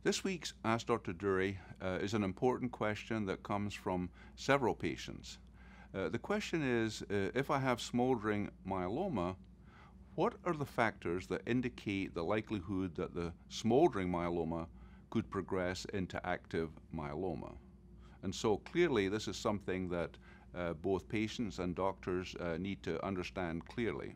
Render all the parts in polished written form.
This week's Ask Dr. Durie is an important question that comes from several patients. The question is, if I have smoldering myeloma, what are the factors that indicate the likelihood that the smoldering myeloma could progress into active myeloma? And so clearly this is something that both patients and doctors need to understand clearly.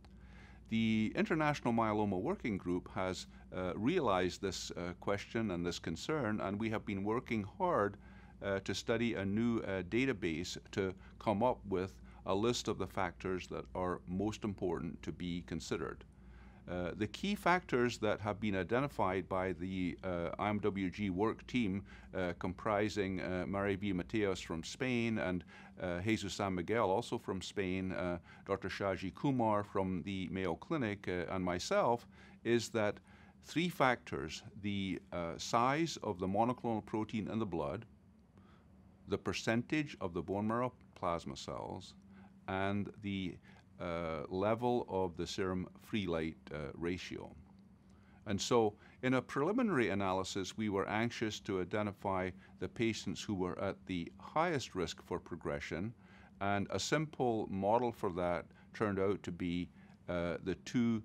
The International Myeloma Working Group has realized this question and this concern, and we have been working hard to study a new database to come up with a list of the factors that are most important to be considered. The key factors that have been identified by the IMWG work team comprising Mary B. Mateos from Spain and Jesus San Miguel, also from Spain, Dr. Shaji Kumar from the Mayo Clinic, and myself, is that three factors: the size of the monoclonal protein in the blood, the percentage of the bone marrow plasma cells, and the level of the serum free light ratio. And so in a preliminary analysis, we were anxious to identify the patients who were at the highest risk for progression, and a simple model for that turned out to be the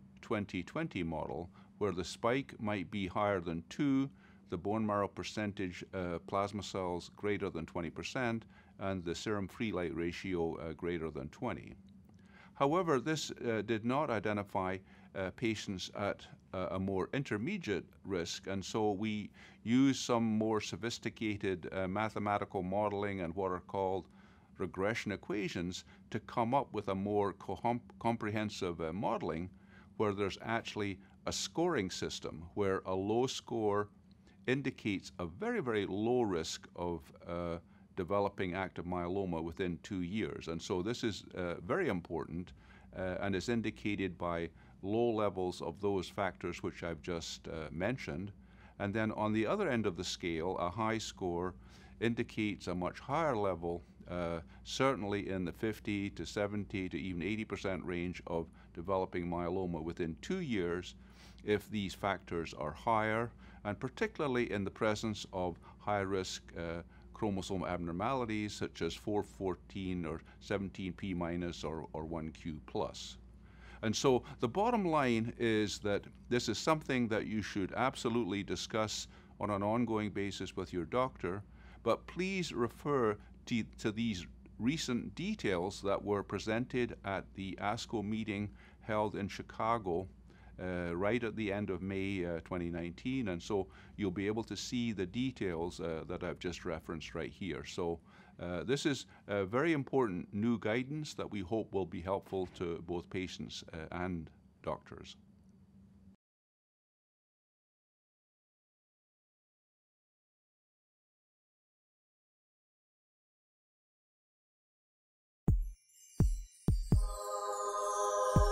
2-20-20 model, where the spike might be higher than 2, the bone marrow percentage plasma cells greater than 20%, and the serum free light ratio greater than 20. However, this did not identify patients at a more intermediate risk, and so we used some more sophisticated mathematical modeling and what are called regression equations to come up with a more comprehensive modeling where there's actually a scoring system where a low score indicates a very, very low risk of developing active myeloma within 2 years. And so this is very important and is indicated by low levels of those factors which I've just mentioned. And then on the other end of the scale, a high score indicates a much higher level, certainly in the 50 to 70 to even 80% range of developing myeloma within 2 years if these factors are higher, and particularly in the presence of high-risk chromosome abnormalities such as 414 or 17p minus or 1q plus. And so the bottom line is that this is something that you should absolutely discuss on an ongoing basis with your doctor, but please refer to these recent details that were presented at the ASCO meeting held in Chicago right at the end of May 2019, and so you'll be able to see the details that I've just referenced right here. So this is very important new guidance that we hope will be helpful to both patients and doctors.